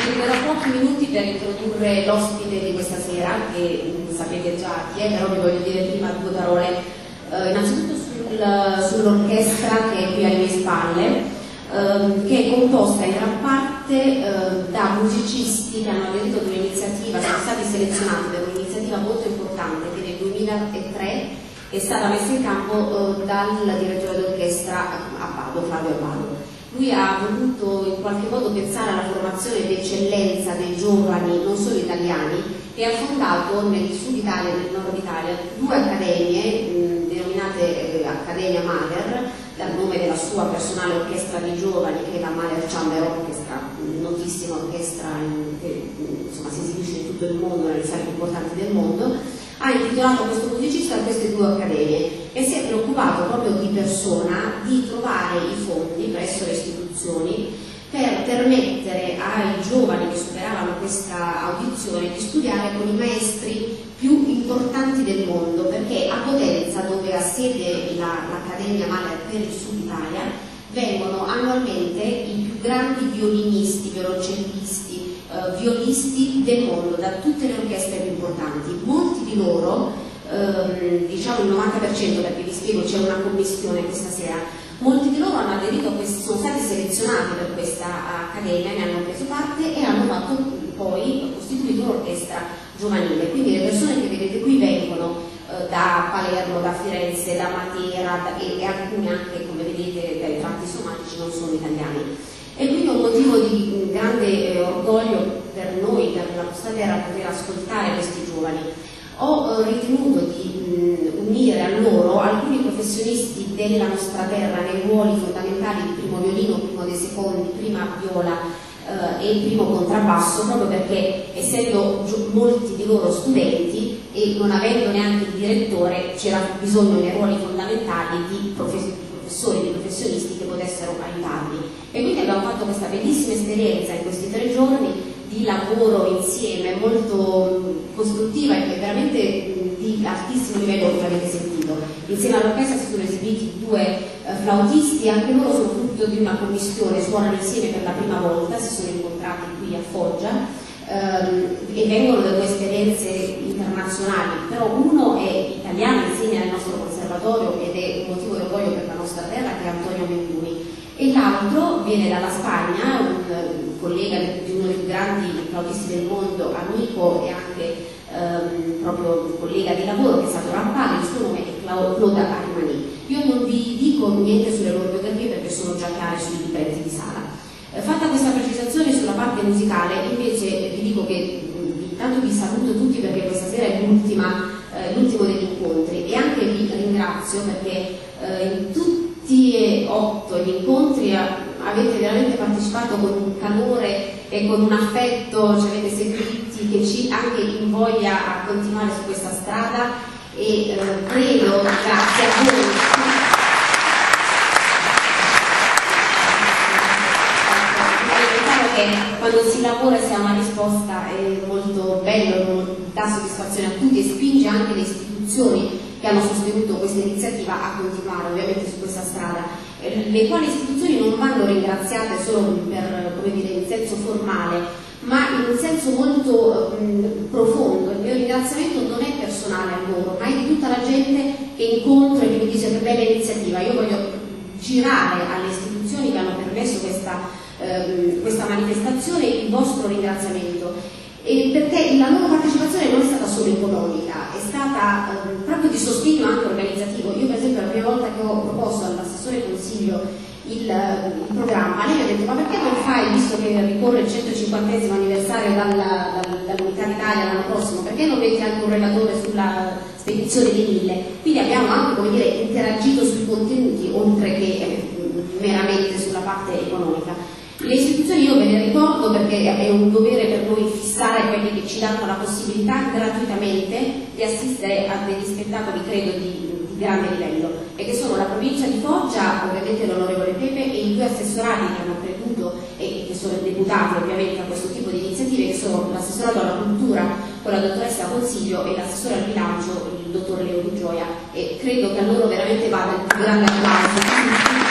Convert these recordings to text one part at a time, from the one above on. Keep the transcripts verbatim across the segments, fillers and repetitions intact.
Utilizzerò pochi minuti per introdurre l'ospite di questa sera, che sapete già chi è, però vi voglio dire prima due parole. Eh, innanzitutto sul, sull'orchestra che è qui alle mie spalle, eh, che è composta in gran parte eh, da musicisti che hanno aderito ad un'iniziativa, sono stati selezionati per un'iniziativa molto importante che nel duemilatré è stata messa in campo eh, dal direttore d'orchestra Abbado, Flavio Abbado. Lui ha voluto in qualche modo pensare alla formazione d'eccellenza dei giovani, non solo italiani, e ha fondato nel sud Italia e nel nord Italia due accademie mh, denominate eh, Accademia Mahler, dal nome della sua personale orchestra di giovani, che è la Mahler Chamber Orchestra, notissima orchestra in, che insomma, si esibisce in tutto il mondo, nelle sale più importanti del mondo. Ha intitolato questo musicista queste due accademie e si è preoccupato proprio di persona di trovare i fondi presso le istituzioni per permettere ai giovani che superavano questa audizione di studiare con i maestri più importanti del mondo, perché a Potenza, dove ha sede l'Accademia Mahler per il Sud Italia, vengono annualmente i più grandi violinisti, violoncellisti, Uh, violisti del mondo, da tutte le orchestre più importanti. Molti di loro, um, diciamo il novanta per cento, perché vi spiego, c'è una commissione questa sera, molti di loro hanno aderito a questi, sono stati selezionati per questa accademia, ne hanno preso parte e hanno fatto poi costituito un'orchestra giovanile. Quindi le persone che vedete qui vengono uh, da Palermo, da Firenze, da Matera da, e, e alcuni anche, come vedete, dai tratti somatici non sono italiani. E quindi è un motivo di grande eh, orgoglio per noi, per la nostra terra, poter ascoltare questi giovani. Ho eh, ritenuto di mh, unire a loro alcuni professionisti della nostra terra nei ruoli fondamentali di primo violino, primo dei secondi, prima viola eh, e primo contrabbasso, proprio perché essendo molti di loro studenti e non avendo neanche il direttore c'era bisogno nei ruoli fondamentali di professionisti professori, di professionisti che potessero aiutarli. E quindi abbiamo fatto questa bellissima esperienza in questi tre giorni di lavoro insieme, molto costruttiva e veramente di altissimo livello, come avete sentito. Insieme all'orchestra si sono esibiti due eh, flautisti, anche loro sono frutto di una commissione, suonano insieme per la prima volta, si sono incontrati qui a Foggia. Um, e vengono da due esperienze internazionali, però uno è italiano, insegna nel nostro conservatorio ed è un motivo di orgoglio per la nostra terra, che è Antonio Menduni, e l'altro viene dalla Spagna, un, un collega di uno dei più grandi flautisti del mondo, amico e anche um, proprio un collega di lavoro, che è stato Rampale, il suo nome è Claude Armani. Io non vi dico niente sulle loro biografie perché sono già chiare sui libretti di sala. Fatta questa precisazione sulla parte musicale, invece vi dico che intanto vi saluto tutti perché questa sera è l'ultimo eh, degli incontri, e anche vi ringrazio perché eh, in tutti e otto gli incontri avete veramente partecipato con un calore e con un affetto, ci avete seguiti, che ci anche invoglia a continuare su questa strada, e eh, credo, grazie a voi. Quando si lavora e si ha una risposta è molto bello, dà soddisfazione a tutti e spinge anche le istituzioni che hanno sostenuto questa iniziativa a continuare ovviamente su questa strada, le quali istituzioni non vanno ringraziate solo per, come dire, in senso formale, ma in un senso molto mh, profondo. Il mio ringraziamento non è personale a loro, ma è di tutta la gente che incontro e che mi dice che bella iniziativa. Io voglio girare alle istituzioni che hanno permesso questa questa manifestazione il vostro ringraziamento, e perché la loro partecipazione non è stata solo economica, è stata eh, proprio di sostegno anche organizzativo. Io per esempio la prima volta che ho proposto all'assessore consiglio il, il programma, lei mi ha detto: ma perché non fai, visto che ricorre il centocinquantesimo anniversario dalla, dall'Unità d'Italia l'anno prossimo, perché non metti anche un relatore sulla spedizione dei mille? Quindi abbiamo anche, come dire, interagito sui contenuti oltre che eh, meramente sulla parte economica. Le istituzioni io ve le ricordo perché è un dovere per noi fissare quelli che ci danno la possibilità gratuitamente di assistere a degli spettacoli, credo, di, di grande livello, e che sono la provincia di Foggia, ovviamente l'onorevole Pepe, e i due assessorati che hanno creduto e che sono deputati ovviamente a questo tipo di iniziative, che sono l'assessorato alla cultura con la dottoressa Consiglio e l'assessore al bilancio, il dottor Leo Di Gioia, e credo che a loro veramente vada il più grande applauso.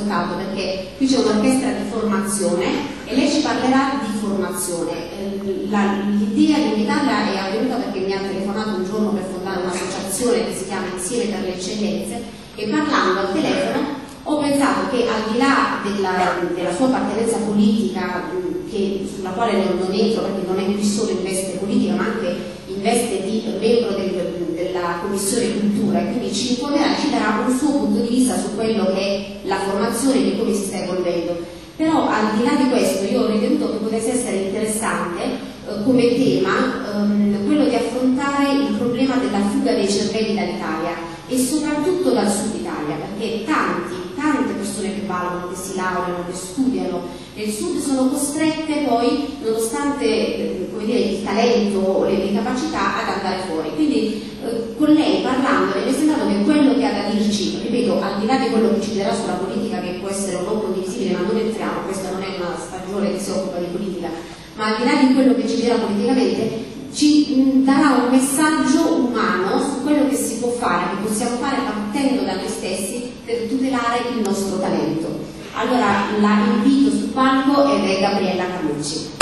ascoltato, perché qui c'è un'orchestra di formazione e lei ci parlerà di formazione. L'idea di invitarla è avvenuta perché mi ha telefonato un giorno per fondare un'associazione che si chiama Insieme per le Eccellenze, e parlando al telefono ho pensato che al di là della, della sua appartenenza politica, che, sulla quale non, non entro perché non è qui solo in veste politica ma anche in veste di membro del, della Commissione Cultura, e quindi ci imponerà, ci darà un suo punto di vista su quello che è la formazione e di come si sta evolvendo. Però al di là di questo io ho ritenuto che potesse essere interessante eh, come tema ehm, quello di affrontare il problema della fuga dei cervelli dall'Italia e soprattutto dal sud Italia, perché tanti, tante persone che valgono, che si laureano, che studiano nel sud sono costrette poi, nonostante eh, come dire, il talento o le, le capacità, ad andare fuori. Quindi eh, con lei parlandone mi è sembrato che quello che ha da dirci, ripeto, al di là di quello che ci dirà sulla politica, che può essere un po' condivisibile, ma non entriamo, questa non è una stagione che si occupa di politica, ma al di là di quello che ci dirà politicamente, ci mh, darà un messaggio umano su quello che si può fare, che possiamo fare partendo da noi stessi per tutelare il nostro talento. Allora la invito sul palco ed è Gabriella Carlucci.